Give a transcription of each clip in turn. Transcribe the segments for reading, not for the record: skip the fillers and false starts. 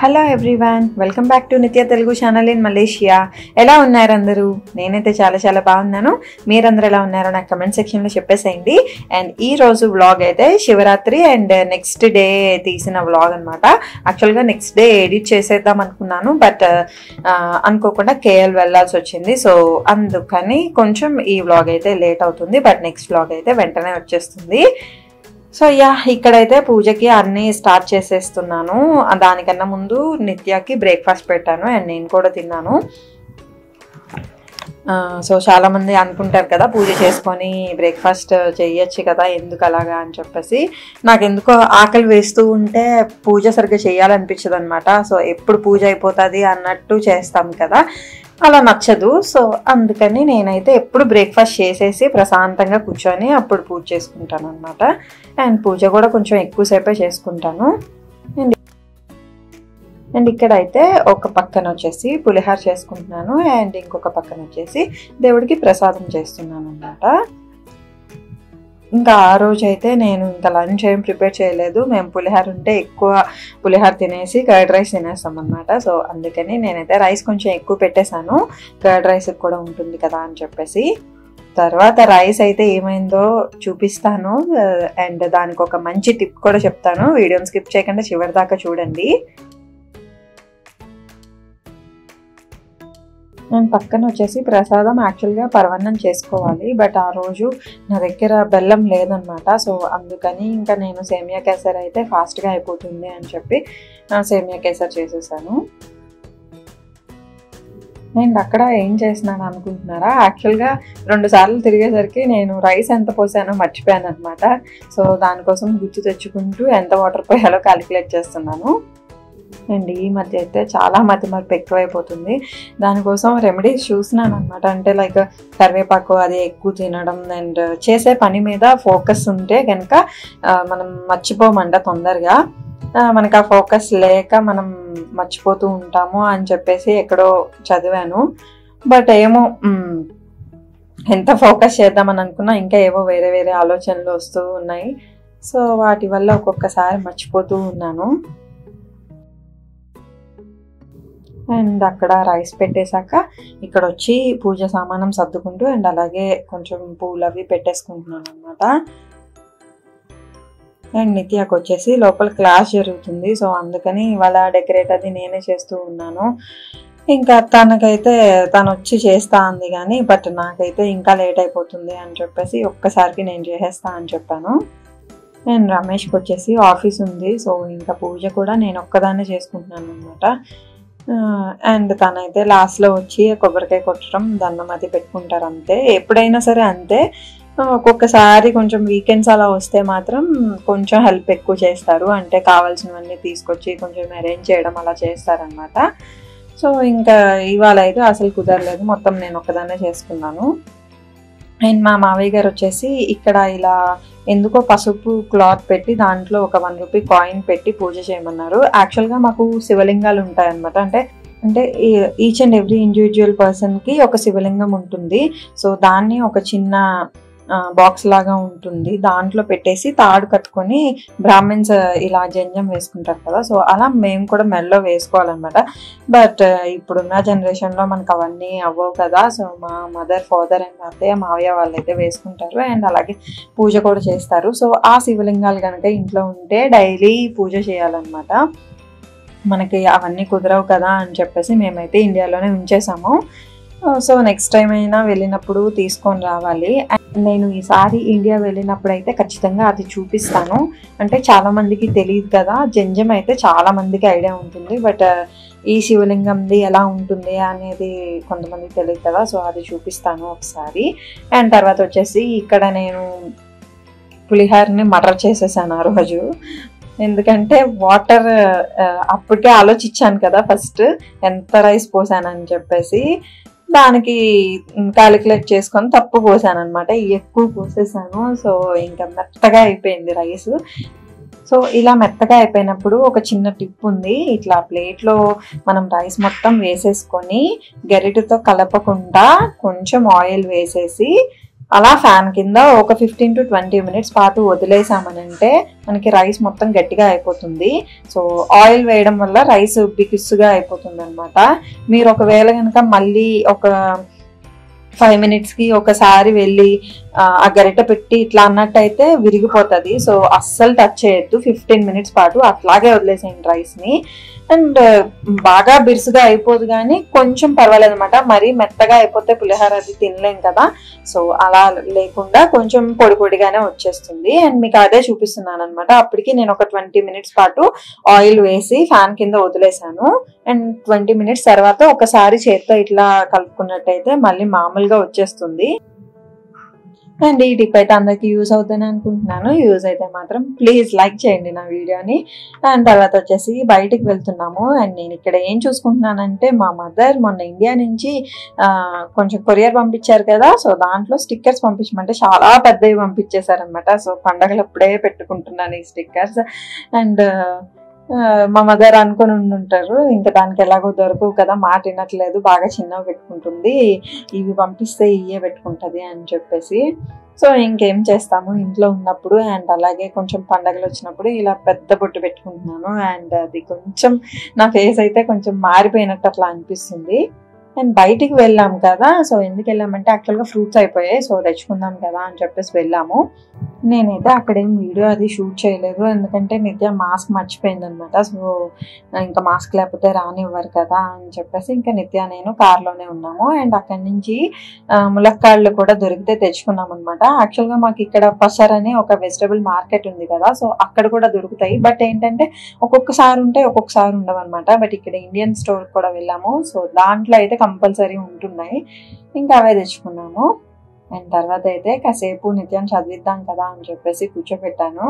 Hello everyone, welcome back to Nitya Telugu channel in Malaysia. ఎలా ఉన్నారు అందరూ? నేనైతే చాలా బాగున్నాను. మీరందరూ ఎలా ఉన్నారో నాకు కమెంట్ సెక్షన్లో చెప్పేసేయండి. అండ్ ఈ రోజు వ్లాగ్ అయితే శివరాత్రి అండ్ నెక్స్ట్ డే తీసిన వ్లాగ్ అనమాట. యాక్చువల్గా నెక్స్ట్ డే ఎడిట్ చేసేద్దాం అనుకున్నాను, బట్ అనుకోకుండా కేఎల్ వెళ్ళాల్సి వచ్చింది. సో అందుకని కొంచెం ఈ వ్లాగ్ అయితే లేట్ అవుతుంది, బట్ నెక్స్ట్ వ్లాగ్ అయితే వెంటనే వచ్చేస్తుంది. సో ఇక్కడైతే పూజకి అన్నీ స్టార్ట్ చేసేస్తున్నాను. దానికన్నా ముందు నిత్యకి బ్రేక్ఫాస్ట్ పెట్టాను అండ్ నేను కూడా తిన్నాను. సో చాలామంది అనుకుంటారు కదా, పూజ చేసుకొని బ్రేక్ఫాస్ట్ చేయొచ్చు కదా, ఎందుకు అలాగా అని చెప్పేసి. నాకు ఎందుకో ఆకలి వేస్తూ ఉంటే పూజ సరిగ్గా చేయాలనిపించదు అనమాట. సో ఎప్పుడు పూజ అయిపోతుంది అన్నట్టు చేస్తాం కదా, అలా నచ్చదు. సో అందుకని నేనైతే ఎప్పుడు బ్రేక్ఫాస్ట్ చేసేసి ప్రశాంతంగా కూర్చొని అప్పుడు పూజ చేసుకుంటాను అనమాట. అండ్ పూజ కూడా కొంచెం ఎక్కువసేపే చేసుకుంటాను. అండ్ ఇక్కడైతే ఒక పక్కన వచ్చేసి పులిహార చేసుకుంటున్నాను అండ్ ఇంకొక పక్కన వచ్చేసి దేవుడికి ప్రసాదం చేస్తున్నాను అనమాట. ఇంకా ఆ రోజు అయితే నేను ఇంకా లంచ్ ఏం ప్రిపేర్ చేయలేదు. మేము పులిహార ఉంటే ఎక్కువ పులిహార తినేసి కర్డ్ రైస్ తినేస్తాం అనమాట. సో అందుకని నేనైతే రైస్ కొంచెం ఎక్కువ పెట్టేశాను, కర్డ్ రైస్ కూడా ఉంటుంది కదా అని చెప్పేసి. తర్వాత రైస్ అయితే ఏమైందో చూపిస్తాను అండ్ దానికి ఒక మంచి టిప్ కూడా చెప్తాను. వీడియోని స్కిప్ చేయకుండా చివరి దాకా చూడండి. నేను పక్కన వచ్చేసి ప్రసాదం యాక్చువల్గా పరవన్నం చేసుకోవాలి, బట్ ఆ రోజు నా దగ్గర బెల్లం లేదనమాట. సో అందుకని ఇంకా నేను సేమియా కేసర్ అయితే ఫాస్ట్గా అయిపోతుంది అని చెప్పి సేమియా కేసర్ చేసేసాను. నేను అక్కడ ఏం చేసినాను అనుకుంటున్నారా? యాక్చువల్గా 2 సార్లు తిరిగేసరికి నేను రైస్ ఎంత పోసానో మర్చిపోయాను అనమాట. సో దానికోసం గుర్తు తెచ్చుకుంటూ ఎంత వాటర్ పోయాలో క్యాలిక్యులేట్ చేస్తున్నాను. అండ్ ఈ మధ్య అయితే చాలా మతిమరుపు ఎక్కువైపోతుంది. దానికోసం రెమెడీస్ చూసినాను అనమాట. అంటే లైక్ కరివేపాకు అది ఎక్కువ తినడం అండ్ చేసే పని మీద ఫోకస్ ఉంటే కనుక మనం మర్చిపోమంట తొందరగా. మనకు ఆ ఫోకస్ లేక మనం మర్చిపోతూ ఉంటాము అని చెప్పేసి ఎక్కడో చదివాను. బట్ ఏమో ఎంత ఫోకస్ చేద్దామని అనుకున్నా ఇంకా ఏవో వేరే ఆలోచనలు వస్తూ ఉన్నాయి. సో వాటి వల్ల ఒక్కొక్కసారి మర్చిపోతూ ఉన్నాను. అండ్ అక్కడ రైస్ పెట్టేశాక ఇక్కడ వచ్చి పూజ సామానం సర్దుకుంటూ అండ్ అలాగే కొంచెం పూలు అవి పెట్టేసుకుంటున్నాను అనమాట. అండ్ నిత్యకు వచ్చేసి లోపల క్లాస్ జరుగుతుంది. సో అందుకని ఇవాళ డెకరేట్ అది నేనే చేస్తూ ఉన్నాను. ఇంకా తనకైతే తను వచ్చి చేస్తా అంది కానీ, బట్ నాకైతే ఇంకా లేట్ అయిపోతుంది అని చెప్పేసి ఒక్కసారికి నేను చేసేస్తా అని చెప్పాను. అండ్ రమేష్కి వచ్చేసి ఆఫీస్ ఉంది. సో ఇంకా పూజ కూడా నేను ఒక్కదాన్నే చేసుకుంటున్నాను అనమాట. అండ్ తనైతే లాస్ట్లో వచ్చి కొబ్బరికాయ కొట్టడం, దండం అది పెట్టుకుంటారు అంతే. ఎప్పుడైనా సరే అంతే. ఒక్కొక్కసారి కొంచెం వీకెండ్స్ అలా వస్తే మాత్రం కొంచెం హెల్ప్ ఎక్కువ చేస్తారు. అంటే కావాల్సినవన్నీ తీసుకొచ్చి కొంచెం అరేంజ్ చేయడం అలా చేస్తారనమాట. సో ఇంకా ఇవాళ అయితే అసలు కుదరలేదు, మొత్తం నేను ఒక్కదాన్నే చేసుకున్నాను. అండ్ మా మావయ్య గారు వచ్చేసి ఇక్కడ ఇలా ఎందుకో పసుపు క్లాత్ పెట్టి దాంట్లో ఒక 1 రూపీ కాయిన్ పెట్టి పూజ చేయమన్నారు. యాక్చువల్గా మాకు శివలింగాలు ఉంటాయన్నమాట. అంటే ఈచ్ అండ్ ఎవ్రీ ఇండివిజువల్ పర్సన్కి ఒక శివలింగం ఉంటుంది. సో దాన్ని ఒక చిన్న బాక్స్ లాగా ఉంటుంది, దాంట్లో పెట్టేసి తాడు కట్టుకొని బ్రాహ్మిన్స్ ఇలా జంజం వేసుకుంటారు కదా, సో అలా మేము కూడా మెడలో వేసుకోవాలన్నమాట. బట్ ఇప్పుడున్న జనరేషన్లో మనకు అవన్నీ అవ్వవు కదా. సో మా మదర్, ఫాదర్ అండ్ అత్తయ్య, మావయ్య వాళ్ళు అయితే వేసుకుంటారు అండ్ అలాగే పూజ కూడా చేస్తారు. సో ఆ శివలింగాలు కనుక ఇంట్లో ఉంటే డైలీ పూజ చేయాలన్నమాట. మనకి అవన్నీ కుదరవు కదా అని చెప్పేసి మేమైతే ఇండియాలోనే ఉంచేసాము. సో నెక్స్ట్ టైం అయినా వెళ్ళినప్పుడు తీసుకొని రావాలి. నేను ఈసారి ఇండియా వెళ్ళినప్పుడు అయితే ఖచ్చితంగా అది చూపిస్తాను. అంటే చాలా మందికి తెలియదు కదా, జంజం అయితే చాలా మందికి ఐడియా ఉంటుంది, బట్ ఈ శివలింగంది ఎలా ఉంటుంది అనేది కొంతమందికి తెలియదు కదా. సో అది చూపిస్తాను ఒకసారి. అండ్ తర్వాత వచ్చేసి ఇక్కడ నేను పులిహారని మర్ర చేసేసాను ఆ రోజు. ఎందుకంటే వాటర్ అప్పటికే ఆలోచించాను కదా ఫస్ట్ ఎంత రైస్ పోసానని చెప్పేసి, దానికి క్యాలిక్యులేట్ చేసుకొని తప్పు పోసాను అనమాట, ఎక్కువ పోసేసాను. సో ఇంకా మెత్తగా అయిపోయింది రైస్. సో ఇలా మెత్తగా అయిపోయినప్పుడు ఒక చిన్న టిప్ ఉంది. ఇట్లా ప్లేట్లో మనం రైస్ మొత్తం వేసేసుకొని గరిటెతో కలపకుండా కొంచెం ఆయిల్ వేసేసి అలా ఫ్యాన్ కింద ఒక 15 to 20 minutes పాటు వదిలేసామనంటే మనకి రైస్ మొత్తం గట్టిగా అయిపోతుంది. సో ఆయిల్ వేయడం వల్ల రైస్ బిగుసుగా అయిపోతుంది అనమాట. మీరు ఒకవేళ కనుక మళ్ళీ ఒక 5 minutesకి ఒకసారి వెళ్ళి ఆ గరిట పెట్టి ఇట్లా అన్నట్టయితే విరిగిపోతుంది. సో అస్సలు టచ్ చేయొద్దు. 15 minutes పాటు అట్లాగే వదిలేసేయండి రైస్ని. అండ్ బాగా బిరుసుగా అయిపోదు కానీ కొంచెం పర్వాలేదు అనమాట. మరీ మెత్తగా అయిపోతే పులిహోర అది తినలేం కదా. సో అలా లేకుండా కొంచెం పొడి పొడిగానే వచ్చేస్తుంది. అండ్ మీకు అదే చూపిస్తున్నాను అనమాట. అప్పటికి నేను ఒక 20 minutes పాటు ఆయిల్ వేసి ఫ్యాన్ కింద వదిలేసాను. అండ్ 20 minutes తర్వాత ఒకసారి చేత్తో ఇట్లా కలుపుకున్నట్టయితే మళ్ళీ మామూలుగా వచ్చేస్తుంది. అండ్ ఈ టిప్ అయితే అందరికి యూజ్ అవుతుందని అనుకుంటున్నాను. యూజ్ అయితే మాత్రం ప్లీజ్ లైక్ చేయండి నా వీడియోని. అండ్ తర్వాత వచ్చేసి బయటికి వెళ్తున్నాము. అండ్ నేను ఇక్కడ ఏం చూసుకుంటున్నానంటే మా మదర్ మొన్న ఇండియా నుంచి కొంచెం కొరియర్ పంపించారు కదా. సో దాంట్లో స్టిక్కర్స్ పంపించమంటే చాలా పెద్దవి పంపించేశారనమాట. సో పండగలప్పుడే పెట్టుకుంటున్నాను ఈ స్టిక్కర్స్. అండ్ మా మదర్ అనుకుని ఉంటారు ఇంకా దానికి ఎలాగో దొరకవు కదా, మాట వినట్లేదు, బాగా చిన్నవి పెట్టుకుంటుంది, ఇవి పంపిస్తే ఇవే పెట్టుకుంటుంది అని చెప్పేసి. సో ఇంకేం చేస్తాము ఇంట్లో ఉన్నప్పుడు. అండ్ అలాగే కొంచెం పండగలు వచ్చినప్పుడు ఇలా పెద్ద బొట్టు పెట్టుకుంటున్నాను. అండ్ అది కొంచెం నా ఫేస్ అయితే కొంచెం మారిపోయినట్టు అట్లా అనిపిస్తుంది. అండ్ బయటికి వెళ్ళాం కదా. సో ఎందుకు వెళ్ళామంటే యాక్చువల్గా ఫ్రూట్స్ అయిపోయాయి. సో తెచ్చుకుందాం కదా అని చెప్పేసి వెళ్ళాము. నేనైతే అక్కడేం వీడియో అది షూట్ చేయలేదు, ఎందుకంటే నిత్య మాస్క్ మర్చిపోయింది అనమాట. సో ఇంకా మాస్క్ లేకపోతే రానివ్వరు కదా అని చెప్పేసి ఇంకా నిత్య నేను కార్లోనే ఉన్నాము. అండ్ అక్కడి నుంచి ములక్కాళ్ళు కూడా దొరికితే తెచ్చుకున్నాం అనమాట. యాక్చువల్గా మాకు ఇక్కడ పసర్ అని ఒక వెజిటబుల్ మార్కెట్ ఉంది కదా. సో అక్కడ కూడా దొరుకుతాయి. బట్ ఏంటంటే ఒక్కొక్కసారి ఉంటాయి, ఒక్కొక్కసారి ఉండవు అనమాట. బట్ ఇక్కడ ఇండియన్ స్టోర్ కూడా వెళ్ళాము. సో దాంట్లో అయితే కంపల్సరీ ఉంటున్నాయి. ఇంకా అవే తెచ్చుకున్నాము. అండ్ తర్వాత అయితే కాసేపు నిత్యం చదివిద్దాం కదా అని చెప్పేసి కూర్చోబెట్టాను.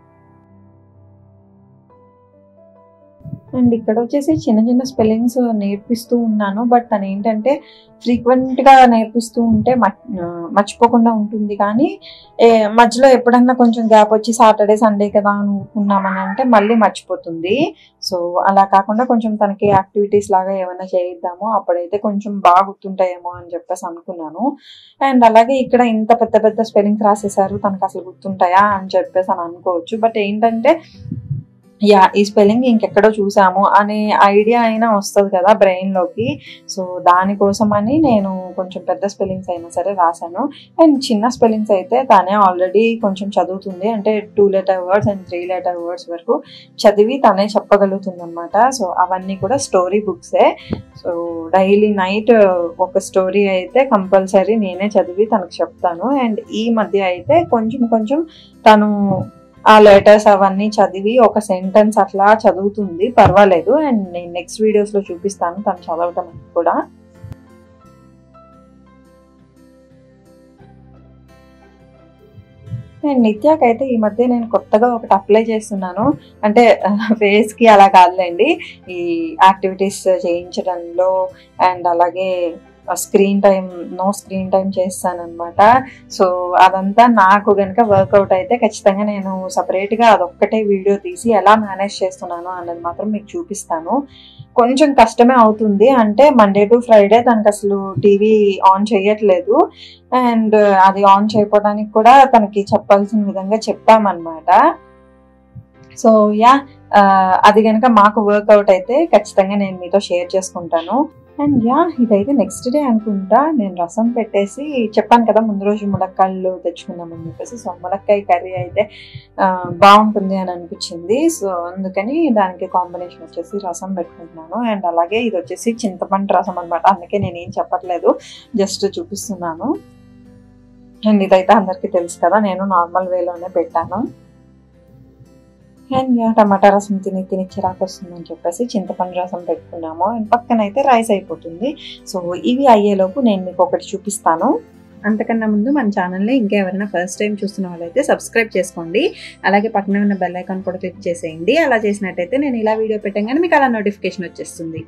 అండ్ ఇక్కడ వచ్చేసి చిన్న చిన్న స్పెల్లింగ్స్ నేర్పిస్తూ ఉన్నాను. బట్ తను ఏంటంటే ఫ్రీక్వెంట్గా నేర్పిస్తూ ఉంటే మర్చిపోకుండా ఉంటుంది. కానీ మధ్యలో ఎప్పుడన్నా కొంచెం గ్యాప్ వచ్చి సాటర్డే సండే కదా అనుకున్నామని అంటే మళ్ళీ మర్చిపోతుంది. సో అలా కాకుండా కొంచెం తనకి యాక్టివిటీస్ లాగా ఏమైనా చేయిద్దాము, అప్పుడైతే కొంచెం బాగా గుర్తుంటాయేమో అని చెప్పేసి అనుకున్నాను. అండ్ అలాగే ఇక్కడ ఇంత పెద్ద పెద్ద స్పెల్లింగ్స్ రాసేసారు, తనకు అసలు గుర్తుంటాయా అని చెప్పేసి అని అనుకోవచ్చు. బట్ ఏంటంటే ఈ స్పెల్లింగ్ ఇంకెక్కడో చూసాము అనే ఐడియా అయినా వస్తుంది కదా బ్రెయిన్లోకి. సో దానికోసమని నేను కొంచెం పెద్ద స్పెల్లింగ్స్ అయినా సరే రాశాను. అండ్ చిన్న స్పెల్లింగ్స్ అయితే తనే ఆల్రెడీ కొంచెం చదువుతుంది. అంటే 2 letter words and 3 letter words వరకు చదివి తనే చెప్పగలుగుతుంది అనమాట. సో అవన్నీ కూడా స్టోరీ బుక్సే. సో డైలీ నైట్ ఒక స్టోరీ అయితే కంపల్సరీ నేనే చదివి తనకు చెప్తాను. అండ్ ఈ మధ్య అయితే కొంచెం కొంచెం తను ఆ లెటర్స్ అవన్నీ చదివి ఒక సెంటెన్స్ అట్లా చదువుతుంది, పర్వాలేదు. అండ్ నేను నెక్స్ట్ వీడియోస్లో చూపిస్తాను తను చదవటం కూడా. అండ్ నిత్యాకైతే ఈ మధ్య నేను కొత్తగా ఒకటి అప్లై చేస్తున్నాను. అంటే ఫేస్కి అలా కాదులేండి, ఈ యాక్టివిటీస్ చేయించడంలో. అండ్ అలాగే నో స్క్రీన్ టైం చేస్తానన్నమాట. సో అదంతా నాకు కనుక వర్కౌట్ అయితే ఖచ్చితంగా నేను సపరేట్గా అదొక్కటే వీడియో తీసి ఎలా మేనేజ్ చేస్తున్నాను అన్నది మాత్రం మీకు చూపిస్తాను. కొంచెం కష్టమే అవుతుంది. అంటే మండే టు ఫ్రైడే తనకు అసలు టీవీ ఆన్ చేయట్లేదు. అండ్ అది ఆన్ చేయకపోవడానికి కూడా తనకి చెప్పాల్సిన విధంగా చెప్పామన్నమాట. సో అది కనుక మాకు వర్కౌట్ అయితే ఖచ్చితంగా నేను మీతో షేర్ చేసుకుంటాను. అండ్ ఇదైతే నెక్స్ట్ డే అనుకుంటా నేను రసం పెట్టేసి చెప్పాను కదా ముందు రోజు ములక్కాళ్ళు తెచ్చుకున్నామని చెప్పేసి. సో ములక్కాయ కర్రీ అయితే బాగుంటుంది అని అనిపించింది. సో అందుకని దానికి కాంబినేషన్ వచ్చేసి రసం పెట్టుకుంటున్నాను. అండ్ అలాగే ఇది వచ్చేసి చింతపండు రసం అనమాట. అందుకే నేనేం చెప్పట్లేదు, జస్ట్ చూపిస్తున్నాను. అండ్ ఇదైతే అందరికీ తెలుసు కదా, నేను నార్మల్ వేలోనే పెట్టాను. అండ్ టమాటా రసం తిని చిరాకు వస్తుందని చెప్పేసి చింతపండు రసం పెట్టుకున్నాము. అండ్ పక్కన అయితే రైస్ అయిపోతుంది. సో ఇవి అయ్యేలోపు నేను మీకు ఒకటి చూపిస్తాను. అంతకన్నా ముందు మన ఛానల్ని ఇంకా ఎవరైనా ఫస్ట్ టైం చూస్తున్న వాళ్ళైతే సబ్స్క్రైబ్ చేసుకోండి. అలాగే పక్కన ఉన్న బెల్ ఐకాన్ కూడా క్లిక్ చేసేయండి. అలా చేసినట్టయితే నేను ఇలా వీడియో పెట్టగానే మీకు అలా నోటిఫికేషన్ వచ్చేస్తుంది.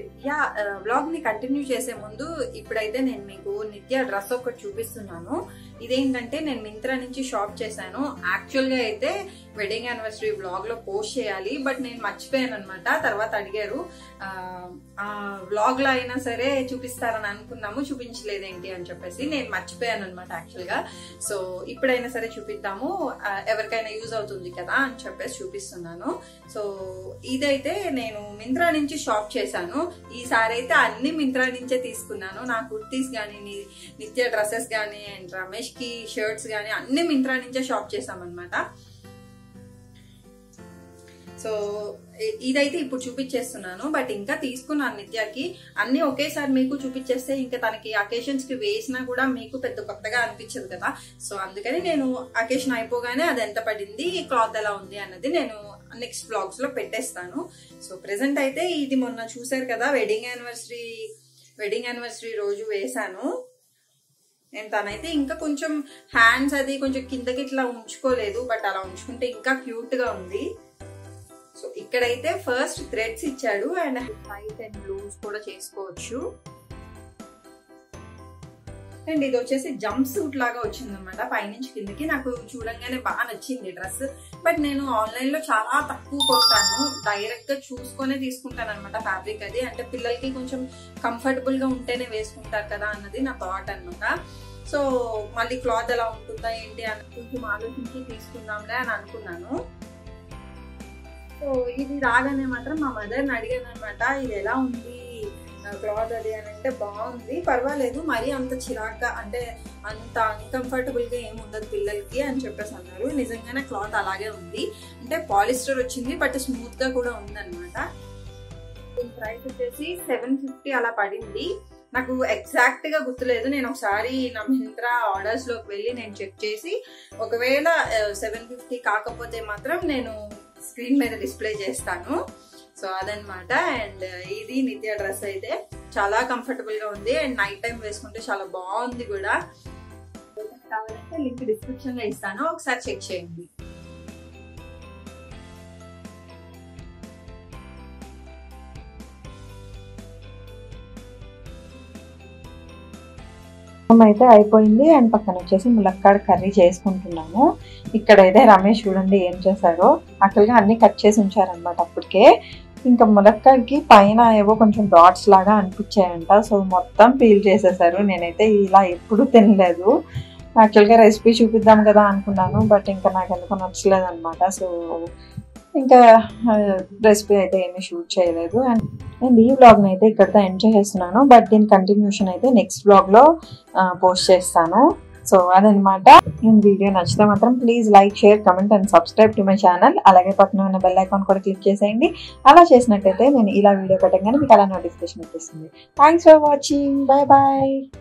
వ్లాగ్ని కంటిన్యూ చేసే ముందు ఇప్పుడైతే నేను మీకు నిత్య డ్రెస్ ఒకటి చూపిస్తున్నాను. ఇదేంటంటే నేను మింత్రా నుంచి షాప్ చేశాను. యాక్చువల్గా అయితే వెడ్డింగ్ యానివర్సరీ వ్లాగ్ లో పోస్ట్ చేయాలి, బట్ నేను మర్చిపోయాను అనమాట. తర్వాత అడిగారు వ్లాగ్ లో అయినా సరే చూపిస్తారని అనుకున్నాము, చూపించలేదేంటి అని చెప్పేసి నేను మర్చిపోయాను అనమాట యాక్చువల్ గా. సో ఇప్పుడైనా సరే చూపిద్దాము, ఎవరికైనా యూజ్ అవుతుంది కదా అని చెప్పేసి చూపిస్తున్నాను. సో ఇదైతే నేను మింత్రా నుంచి షాప్ చేశాను. ఈసారి అయితే అన్ని మింత్రా నుంచే తీసుకున్నాను. నా కుర్తీస్ కానీ, నిత్య డ్రెస్సెస్ కానీ, అండ్ రమేష్ కి షర్ట్స్ కానీ అన్ని మింత్రా నుంచే షాప్ చేసామన్నమాట. సో ఇదైతే ఇప్పుడు చూపించేస్తున్నాను, బట్ ఇంకా తీసుకున్నాను నిత్యాకి. అన్ని ఒకేసారి మీకు చూపించేస్తే ఇంకా తనకి అకేషన్స్ కి వేసినా కూడా మీకు పెద్ద కొత్తగా అనిపించదు కదా. సో అందుకని నేను అకేషన్ అయిపోగానే అది ఎంత పడింది, క్లాత్ ఎలా ఉంది అన్నది నేను నెక్స్ట్ బ్లాగ్స్ లో పెట్టేస్తాను. సో ప్రెసెంట్ అయితే ఇది మొన్న చూసారు కదా, వెడ్డింగ్ యానివర్సరీ రోజు వేసాను నేను. తనైతే ఇంకా కొంచెం హ్యాండ్స్ అది కొంచెం కిందకి ఇట్లా ఉంచుకోలేదు, బట్ అలా ఉంచుకుంటే ఇంకా క్యూట్ గా ఉంది. సో ఇక్కడైతే ఫస్ట్ థ్రెడ్స్ ఇచ్చాడు, అండ్ టైట్ అండ్ లూజ్ కూడా చేసుకోవచ్చు. అండ్ ఇది వచ్చేసి జంప్ సూట్ లాగా వచ్చింది అనమాట, పైనుంచి కిందకి. నాకు చూడంగానే బాగా నచ్చింది డ్రెస్, బట్ నేను ఆన్లైన్ లో చాలా తక్కువ కొంటాను. డైరెక్ట్ గా చూసుకునే తీసుకుంటాను అనమాట ఫ్యాబ్రిక్ అది. అంటే పిల్లలకి కొంచెం కంఫర్టబుల్ గా ఉంటేనే వేసుకుంటారు కదా అన్నది నా థాట్ అనమాట. సో మళ్ళీ క్లాత్ ఎలా ఉంటుందా ఏంటి అని కొంచెం ఆలోచించి తీసుకుందాంలే అని అనుకున్నాను. సో ఇది రాగానే మాత్రం మా మదర్ని అడిగాను అనమాట, ఇది ఎలా ఉంది క్లాత్ అది అని. అంటే బాగుంది, పర్వాలేదు, మరీ అంత చిరాగ్గా అంటే అంత అన్కంఫర్టబుల్ గా ఏమి ఉండదు పిల్లలకి అని చెప్పేసి అన్నారు. నిజంగానే క్లాత్ అలాగే ఉంది, అంటే పాలిస్టర్ వచ్చింది బట్ స్మూత్ గా కూడా ఉందన్నమాట. దీని ప్రైస్ వచ్చేసి 750 అలా పడింది. నాకు ఎగ్జాక్ట్ గా గుర్తులేదు, నేను ఒకసారి నా మింత్రా ఆర్డర్స్ లోకి వెళ్ళి నేను చెక్ చేసి, ఒకవేళ 750 కాకపోతే మాత్రం నేను స్క్రీన్ మీద డిస్ప్లే చేస్తాను. సో అదనమాట. అండ్ ఇది నిత్య డ్రెస్ అయితే చాలా కంఫర్టబుల్ గా ఉంది, అండ్ నైట్ టైం వేసుకుంటే చాలా బాగుంది కూడా. కావాలంటే లింక్ డిస్క్రిప్షన్ లో ఇస్తాను, ఒకసారి చెక్ చేయండి. అయితే అయిపోయింది, అండ్ పక్కన వచ్చేసి ములక్కాడ కర్రీ చేసుకుంటున్నాము. ఇక్కడైతే రమేష్ చూడండి ఏం చేశారో, యాక్చువల్గా అన్ని కట్ చేసి ఉంచారనమాట అప్పటికే. ఇంకా ములక్కాడకి పైన ఏవో కొంచెం డాట్స్ లాగా అనిపించాయంట, సో మొత్తం పీల్ చేసేసారు. నేనైతే ఇలా ఎప్పుడు తినలేదు. యాక్చువల్గా రెసిపీ చూపిద్దాం కదా అనుకున్నాను, బట్ ఇంకా నాకు ఎందుకు నచ్చలేదు అనమాట. సో ఇంకా రెసిపీ అయితే ఏమీ షూట్ చేయలేదు. అండ్ ఈ వ్లాగ్ని అయితే ఇక్కడితో ఎంజాయ్ చేస్తున్నాను, బట్ దీని కంటిన్యూషన్ అయితే నెక్స్ట్ వ్లాగ్లో పోస్ట్ చేస్తాను. సో అదనమాట. నేను వీడియో నచ్చితే మాత్రం please like, share, comment and subscribe to my channel. అలాగే పక్కన ఉన్న బెల్ ఐకాన్ కూడా క్లిక్ చేసేయండి. అలా చేసినట్టయితే నేను ఇలా వీడియో పెట్టగానే మీకు అలా నోటిఫికేషన్ వచ్చేస్తుంది. Thanks for watching. Bye bye.